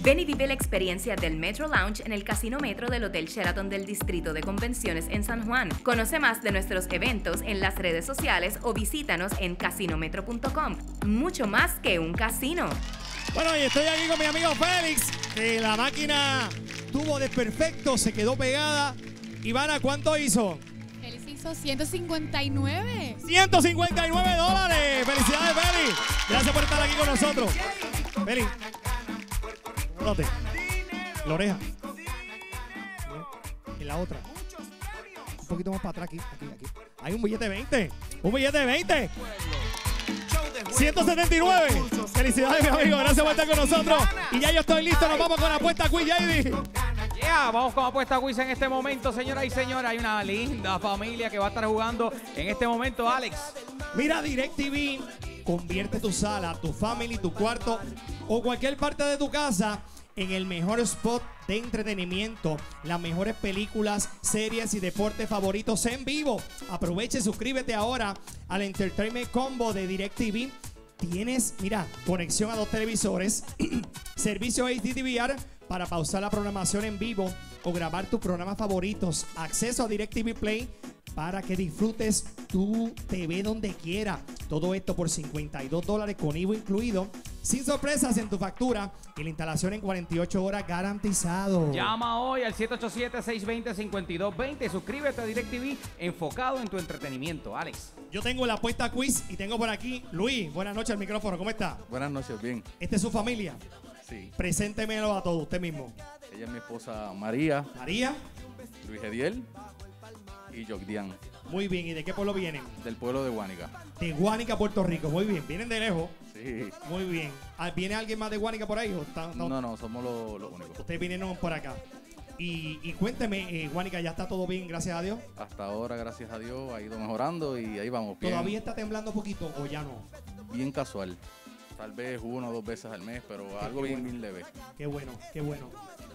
Ven y vive la experiencia del Metro Lounge en el Casino Metro del Hotel Sheraton del Distrito de Convenciones en San Juan. Conoce más de nuestros eventos en las redes sociales o visítanos en casinometro.com. Mucho más que un casino. Bueno, y estoy aquí con mi amigo Félix, que la máquina tuvo desperfecto, se quedó pegada. Ivana, ¿cuánto hizo? Félix hizo 159. $159. ¡Felicidades, Félix! Gracias por estar aquí con nosotros. Félix, ¿dónde? La oreja. En la otra. Un poquito más para atrás, aquí. Hay un billete de 20. Un billete de 20. 179. Felicidades, mi amigo. Gracias por estar con nosotros. Y ya yo estoy listo. Nos vamos con la apuesta quiz, JD. Vamos con apuesta quiz en este momento, señoras y señores. Hay una linda familia que va a estar jugando en este momento, Alex. Mira, DirecTV convierte tu sala, tu family, tu cuarto o cualquier parte de tu casa en el mejor spot de entretenimiento. Las mejores películas, series y deportes favoritos en vivo. Aprovecha y suscríbete ahora al Entertainment Combo de DirecTV. Tienes, mira, conexión a 2 televisores, servicio HD DVR para pausar la programación en vivo o grabar tus programas favoritos, acceso a DirecTV Play para que disfrutes tu TV donde quiera. Todo esto por $52 con IVA incluido, sin sorpresas en tu factura y la instalación en 48 horas garantizado. Llama hoy al 787-620-5220. Suscríbete a DirecTV, enfocado en tu entretenimiento, Alex. Yo tengo la apuesta quiz y tengo por aquí Luis. Buenas noches al micrófono, ¿cómo está? Buenas noches, bien. ¿Esta es su familia? Sí. Preséntemelo a todos, usted mismo. Ella es mi esposa María, María. Luis Ediel y Jogdian, Muy bien, ¿y de qué pueblo vienen? del pueblo de Guánica. De Guánica, Puerto Rico, muy bien. Vienen de lejos. Sí. Muy bien. ¿Viene alguien más de Guánica por ahí? No, somos los únicos. Ustedes vinieron por acá. Y cuénteme, Guánica, ¿ya está todo bien, gracias a Dios? Hasta ahora, gracias a Dios, ha ido mejorando y ahí vamos. Bien, ¿Todavía está temblando poquito o ya no? bien casual. Tal vez 1 o 2 veces al mes, pero algo bien leve. Qué bueno, qué bueno.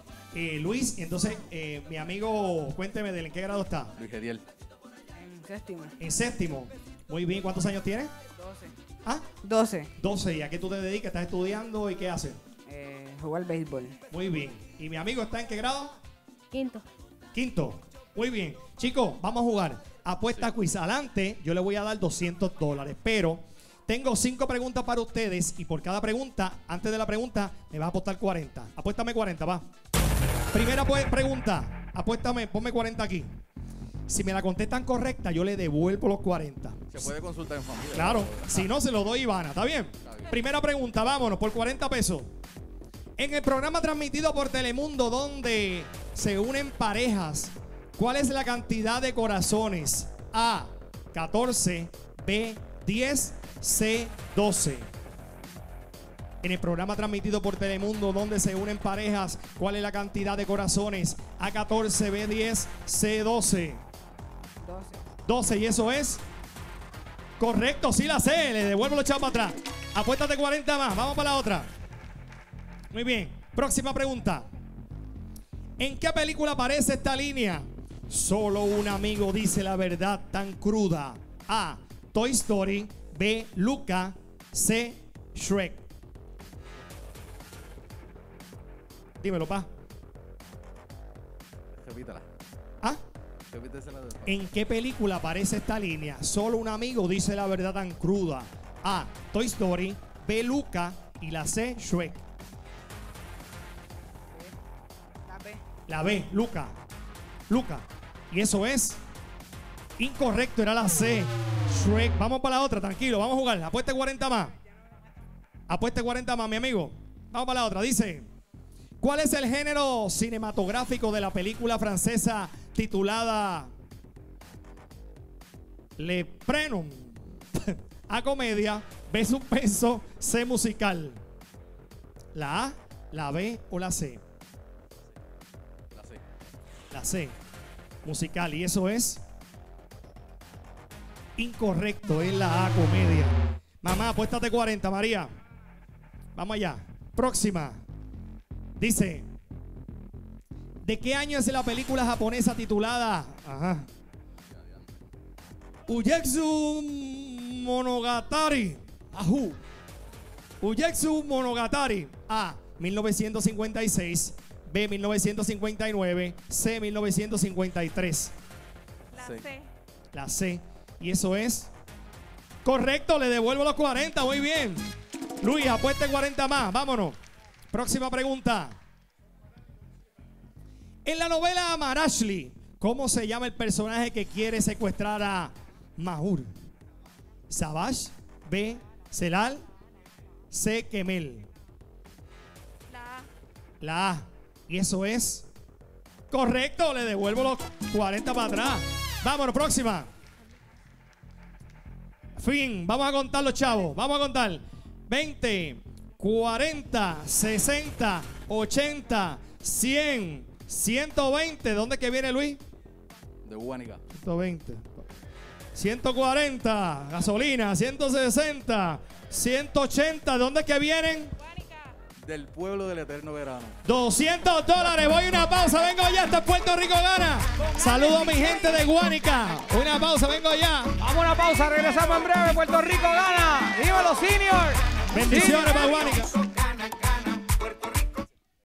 Luis, entonces, mi amigo, cuénteme, ¿en qué grado está? Luis Ediel, En séptimo. En séptimo. Muy bien, ¿cuántos años tiene? 12. ¿Ah? 12. 12. ¿Y a qué tú te dedicas? ¿Estás estudiando y qué haces? Jugar béisbol. Muy bien. ¿Y mi amigo está en qué grado? Quinto. Quinto. Muy bien. Chicos, vamos a jugar. Apuesta quiz. Adelante, yo le voy a dar $200. Pero tengo 5 preguntas para ustedes y por cada pregunta, antes de la pregunta, me vas a apostar 40. Apuéstame 40, va. Primera pregunta. Apuéstame, ponme 40 aquí. Si me la contestan correcta, yo le devuelvo los 40. se puede consultar en familia. Claro, si no, se lo doy a Ivana. ¿Está bien? Está bien. Primera pregunta, vámonos, por 40 pesos. En el programa transmitido por Telemundo, donde se unen parejas, ¿cuál es la cantidad de corazones? A, 14, B, 10, C, 12. En el programa transmitido por Telemundo, donde se unen parejas, ¿cuál es la cantidad de corazones? A, 14, B, 10, C, 12. 12. 12, y eso es correcto, sí la sé. Le devuelvo los chavos para atrás. Apuéstate 40 más, vamos para la otra. Muy bien, próxima pregunta. ¿En qué película aparece esta línea? Solo un amigo dice la verdad tan cruda. A, Toy Story. B, Luca. C, Shrek. Dímelo, pa. Repítala. ¿Ah? Repítesela de nuevo. ¿En qué película aparece esta línea? Solo un amigo dice la verdad tan cruda. A, Toy Story. B, Luca. Y la C, Shrek. La B. La B, Luca. Luca. Y eso es incorrecto, era la C, Shrek. Vamos para la otra, tranquilo, vamos a jugar. Apueste 40 más. Apueste 40 más, mi amigo. Vamos para la otra. Dice, ¿cuál es el género cinematográfico de la película francesa titulada Le Prénom? A, comedia. B, suspenso. C, musical. ¿La A, la B o la C? La C. La C, musical. Y eso es incorrecto, es la A, comedia. Mamá, apuéstate 40, María. Vamos allá. Próxima. Dice, ¿de qué año es la película japonesa titulada? Ajá. Ugetsu Monogatari. Ajú. Ugetsu Monogatari. A, 1956, B, 1959, C, 1953. La Sí. C. La C. Y eso es correcto. Le devuelvo los 40. Muy bien. Luis, apueste 40 más. Vámonos. Próxima pregunta. En la novela Amarashli, ¿cómo se llama el personaje que quiere secuestrar a Mahur? Savage, B, Celal, C, Kemel. La A. La A. Y eso es correcto. Le devuelvo los 40 para atrás. Vámonos, próxima. Fin. Vamos a contar los chavos. Vamos a contar. 20, 40, 60, 80, 100, 120. ¿Dónde es que viene Luis? De Guánica. 120. 140. Gasolina. 160. 180. ¿Dónde es que vienen? Del pueblo del eterno verano. $200. Voy a una pausa. Vengo ya. Hasta Puerto Rico gana. Saludo a mi gente de Guánica. Una pausa. Vengo ya. Vamos a una pausa, regresamos en breve. Puerto Rico gana. ¡Viva los seniors! Bendiciones para Guánica.